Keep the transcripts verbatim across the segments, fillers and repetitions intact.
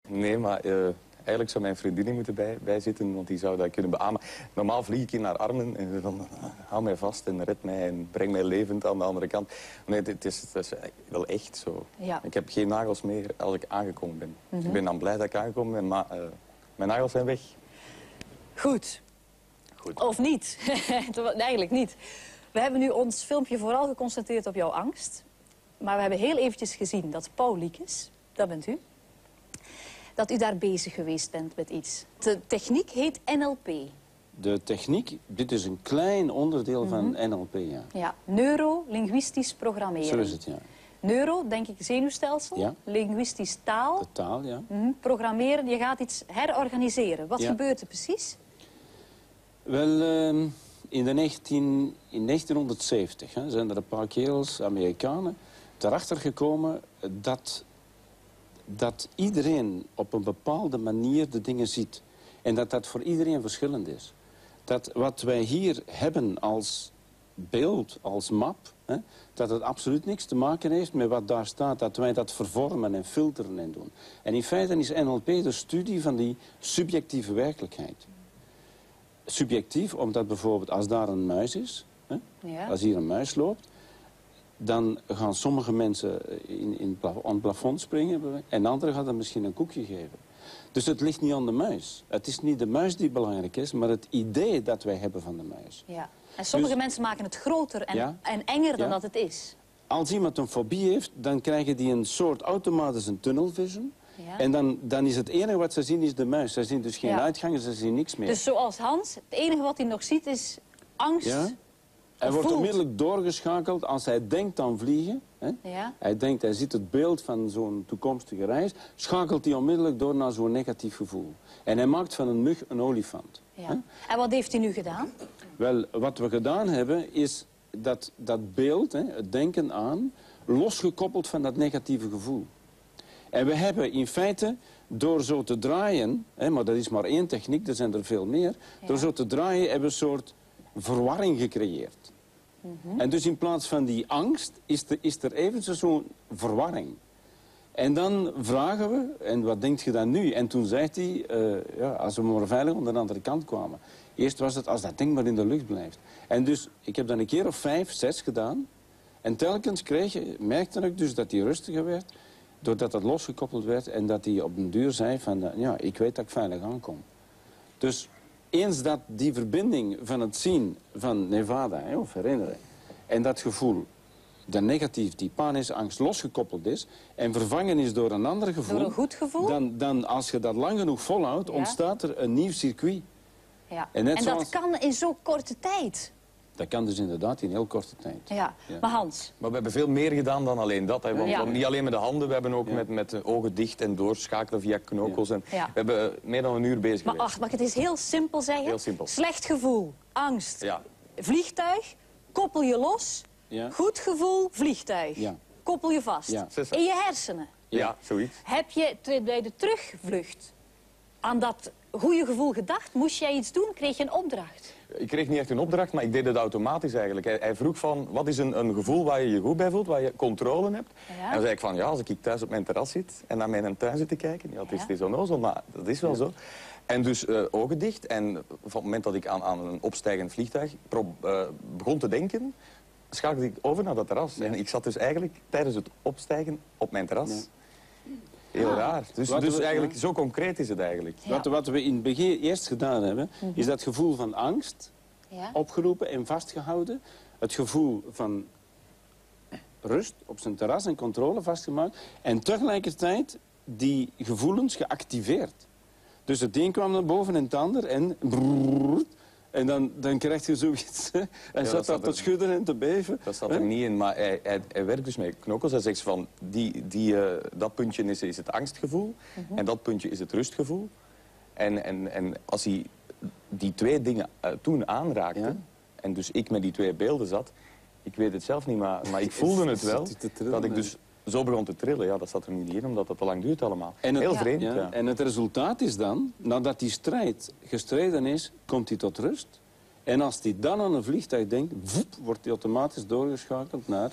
Nee, maar uh, eigenlijk zou mijn vriendin moeten bij, bij zitten, want die zou dat kunnen beamen. Normaal vlieg ik in haar armen en dan uh, hou mij vast en red mij en breng mij levend aan de andere kant. Nee, het is, het is wel echt zo. Ja. Ik heb geen nagels meer als ik aangekomen ben. Mm-hmm. Ik ben dan blij dat ik aangekomen ben, maar uh, mijn nagels zijn weg. Goed. Goed. Of niet? Eigenlijk niet. We hebben nu ons filmpje vooral geconcentreerd op jouw angst. Maar we hebben heel eventjes gezien dat Paul Liekes, dat bent u, dat u daar bezig geweest bent met iets. De techniek heet N L P. De techniek, dit is een klein onderdeel mm-hmm. van N L P, ja. Ja, neuro-linguïstisch programmeren. Zo is het, ja. Neuro, denk ik, zenuwstelsel. Ja. Linguïstisch taal. De taal, ja. Mm-hmm. Programmeren, je gaat iets herorganiseren. Wat ja. gebeurt er precies? Wel, uh, in, de negentien, in negentienhonderdzeventig hè, zijn er een paar kerels, Amerikanen, erachter gekomen dat, dat iedereen op een bepaalde manier de dingen ziet. En dat dat voor iedereen verschillend is. Dat wat wij hier hebben als beeld, als map, hè, dat het absoluut niks te maken heeft met wat daar staat. Dat wij dat vervormen en filteren en doen. En in feite is N L P de studie van die subjectieve werkelijkheid. Subjectief, omdat bijvoorbeeld als daar een muis is, hè, Ja. als hier een muis loopt, dan gaan sommige mensen in, in pla aan het plafond springen en anderen gaan dan misschien een koekje geven. Dus het ligt niet aan de muis. Het is niet de muis die belangrijk is, maar het idee dat wij hebben van de muis. Ja. En sommige Dus, mensen maken het groter en, ja, en enger dan ja. dat het is. Als iemand een fobie heeft, dan krijgen die een soort automatische tunnel vision. Ja. En dan, dan is het enige wat ze zien is de muis. Ze zien dus geen Ja. uitgangen, ze zien niks meer. Dus zoals Hans, het enige wat hij nog ziet is angst. Ja? Hij wordt voelt. onmiddellijk doorgeschakeld als hij denkt aan vliegen. Hè? Ja. Hij denkt, hij ziet het beeld van zo'n toekomstige reis. Schakelt hij onmiddellijk door naar zo'n negatief gevoel. En hij maakt van een mug een olifant. Ja. Hè? En wat heeft hij nu gedaan? Wel, wat we gedaan hebben is dat, dat beeld, hè, het denken aan, losgekoppeld van dat negatieve gevoel. En we hebben in feite, door zo te draaien, hè, maar dat is maar één techniek, er zijn er veel meer. Ja. Door zo te draaien hebben we een soort verwarring gecreëerd. Mm-hmm. En dus in plaats van die angst is, de, is er even zo'n verwarring. En dan vragen we, en wat denkt je dan nu? En toen zei hij, uh, ja, als we maar veilig aan de andere kant kwamen. Eerst was het, als dat ding maar in de lucht blijft. En dus, ik heb dan een keer of vijf, zes gedaan. En telkens kreeg je, merkte ik dus dat hij rustiger werd, doordat het losgekoppeld werd en dat hij op een duur zei van, uh, ja, ik weet dat ik veilig aankom. Dus eens dat die verbinding van het zien van Nevada, hè, of herinneren, en dat gevoel, de negatief, die panische angst, losgekoppeld is en vervangen is door een ander gevoel, Door een goed gevoel? Dan, dan als je dat lang genoeg volhoudt, Ja. ontstaat er een nieuw circuit. Ja. En net en zoals- dat kan in zo'n korte tijd. Dat kan dus inderdaad in heel korte tijd. Ja. Ja. Maar Hans, Maar we hebben veel meer gedaan dan alleen dat. Hè. Want, Ja. want niet alleen met de handen, we hebben ook Ja. met, met de ogen dicht en doorschakelen via knokels. En Ja. we hebben uh, meer dan een uur bezig maar geweest. ach, mag ik het eens heel simpel zeggen? Heel simpel. Slecht gevoel, angst, Ja. vliegtuig, koppel je los. Ja. Goed gevoel, vliegtuig. Ja. Koppel je vast. Ja. In je hersenen. Ja, zoiets. Heb je te- bij de terugvlucht aan dat goede gevoel gedacht? Moest jij iets doen? Kreeg je een opdracht? Ik kreeg niet echt een opdracht, maar ik deed het automatisch eigenlijk. Hij, hij vroeg van, wat is een, een gevoel waar je je goed bij voelt, waar je controle hebt? Ja. En dan zei ik van, ja, als ik thuis op mijn terras zit en naar mijn tuin zit te kijken, ja, het is, Ja. het is onnozel, maar dat is wel zo. En dus uh, ogen dicht en op het moment dat ik aan, aan een opstijgend vliegtuig pro, uh, begon te denken, schakelde ik over naar dat terras. Ja. En ik zat dus eigenlijk tijdens het opstijgen op mijn terras. Ja. Heel Ah. raar. Dus, Wat dus we- eigenlijk, ja. zo concreet is het eigenlijk. Ja. Wat, wat we in het begin eerst gedaan hebben, is dat gevoel van angst Ja. opgeroepen en vastgehouden. Het gevoel van rust op zijn terras en controle vastgemaakt. En tegelijkertijd die gevoelens geactiveerd. Dus het een kwam naar boven en het ander en brrrr, en dan, dan krijg je zoiets. Hè. Hij dat zat daar zat te er- schudden en te beven. Dat staat hè. er niet in, maar hij, hij, hij werkt dus met knokkels. Hij zegt van, die, die, uh, dat puntje is, is het angstgevoel Mhm. en dat puntje is het rustgevoel. En, en, en als hij die twee dingen uh, toen aanraakte, Ja. en dus ik met die twee beelden zat, ik weet het zelf niet, maar, maar ik voelde het wel, Zit hij te trillen, dat ik hè? dus zo begon te trillen. Ja, dat zat er niet in, omdat het te lang duurt allemaal. En het- Heel Ja. vreemd, Ja, ja. En het resultaat is dan, nadat die strijd gestreden is, komt hij tot rust. En als hij dan aan een vliegtuig denkt, woep, wordt hij automatisch doorgeschakeld naar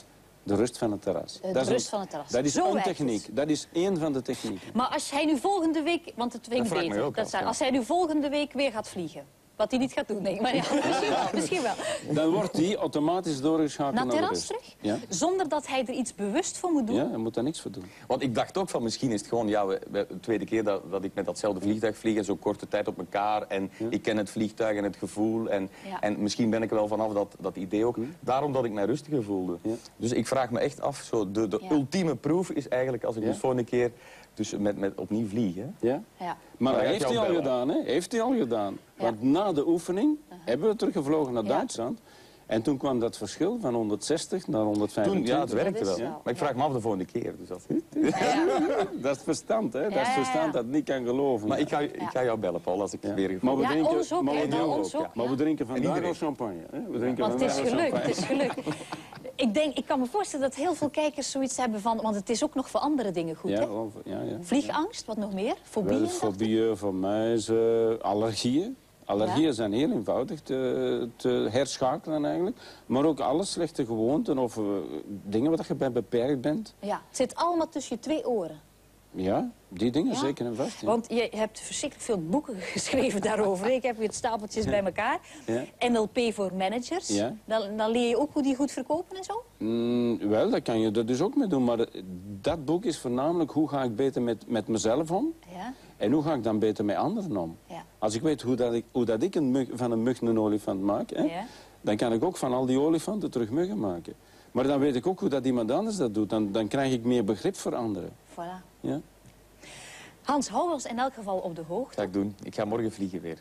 De rust van het terras. De dat is rust een, van het terras. Dat is Zo een werkt het. techniek. Dat is één van de technieken. Maar als hij nu volgende week, want het Dat vind ik vraag ik me beter, ook dat af, zijn, ja. als hij nu volgende week weer gaat vliegen, wat hij niet gaat doen, denk ik, maar ja, misschien wel, misschien wel. Dan wordt die automatisch doorgeschakeld Naar naar de terras rust. terug, Ja? zonder dat hij er iets bewust voor moet doen. Ja, je moet daar niks voor doen. Want ik dacht ook van misschien is het gewoon ja, we, we- de tweede keer dat, dat ik met datzelfde vliegtuig vlieg en zo korte tijd op elkaar. En ik ken het vliegtuig en het gevoel. En, Ja. en misschien ben ik er wel vanaf dat, dat idee ook. Daarom dat ik mij rustiger voelde. Ja. Dus ik vraag me echt af, zo de, de Ja. ultieme proef is eigenlijk als ik Ja. dus volgende keer dus met, met opnieuw vlieg. Hè? Ja? Ja. Maar Maar dat hij heeft gaat hij al jou gedaan, hè? Heeft hij al gedaan. Ja. Want na de oefening hebben we teruggevlogen naar Ja. Duitsland. En toen kwam dat verschil van honderdzestig naar honderdvijfentwintig. Toen, ja, het werkte Dat is wel. wel, Maar ik ja. vraag me af de volgende keer. Dus dat... Dat is verstand, hè? Dat Ja, is ja, ja. verstand dat niet kan geloven. Maar ik ga, ik ga jou bellen, Paul, als ik Ja. weer Maar gevoel we Ja, drinken, ons ook, maar hè, we bij drinken, ons ook, maar ja. we drinken vandaag iedereen. al champagne. Hè? We drinken Want het is vandaag al gelukt, het champagne. is gelukt. Ik, denk, ik kan me voorstellen dat heel veel kijkers zoiets hebben van, want het is ook nog voor andere dingen goed, Ja, hè? wel, ja, ja. Vliegangst, wat nog meer? Fobieën? Wel, dacht ik? fobieën, voor muizen, allergieën. Allergieën Ja. zijn heel eenvoudig te, te herschakelen eigenlijk. Maar ook alle slechte gewoonten of uh, dingen waar je bij beperkt bent. Ja, het zit allemaal tussen je twee oren. Ja, die dingen Ja. zeker en vast. Ja. Want je hebt verschrikkelijk veel boeken geschreven daarover. Ik heb weer stapeltjes bij elkaar. Ja. N L P voor managers. Ja. Dan, dan leer je ook hoe die goed verkopen en zo? Mm, wel, daar kan je er dus ook mee doen. Maar dat boek is voornamelijk hoe ga ik beter met, met mezelf om. Ja. En hoe ga ik dan beter met anderen om. Ja. Als ik weet hoe, dat ik, hoe dat ik een mug, van een mug een olifant maak, hè, Ja. dan kan ik ook van al die olifanten terug muggen maken. Maar dan weet ik ook hoe dat iemand anders dat doet. Dan, dan krijg ik meer begrip voor anderen. Voilà. Ja? Hans, hou ons in elk geval op de hoogte. Ga ik doen. Ik ga morgen vliegen weer.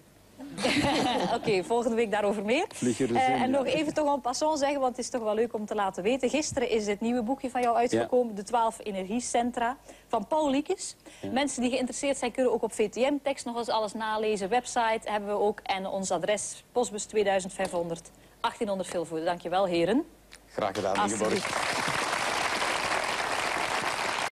Oké, volgende week daarover meer. Vlieg er eens Eh, in, en ja. nog even toch en passant zeggen, want het is toch wel leuk om te laten weten. Gisteren is het nieuwe boekje van jou uitgekomen, De twaalf Energiecentra, van Paul Liekes. Mensen die geïnteresseerd zijn kunnen ook op V T M-tekst nog eens alles nalezen. Website hebben we ook en ons adres postbus tweeduizend vijfhonderd achttienhonderd Vilvoorde. Dankjewel, heren. Graag gedaan, Ingeborg. Alsjeblieft.